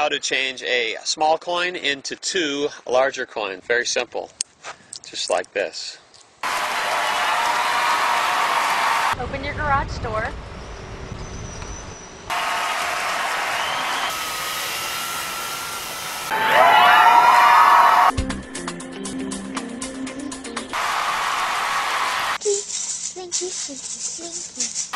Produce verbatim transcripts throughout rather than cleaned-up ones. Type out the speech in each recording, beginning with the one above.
how to change a small coin into two larger coins. Very simple. Just like this. Open your garage door. Slinky, slinky, slinky.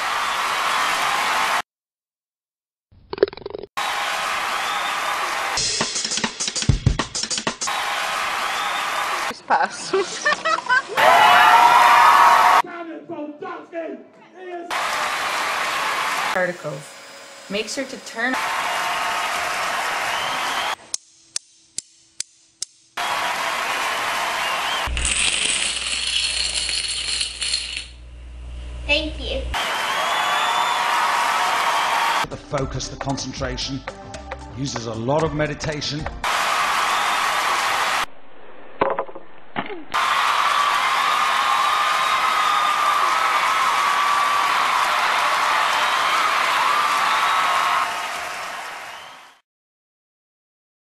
Pass. Articles. Make sure to turn. Thank you. The focus, the concentration, uses a lot of meditation.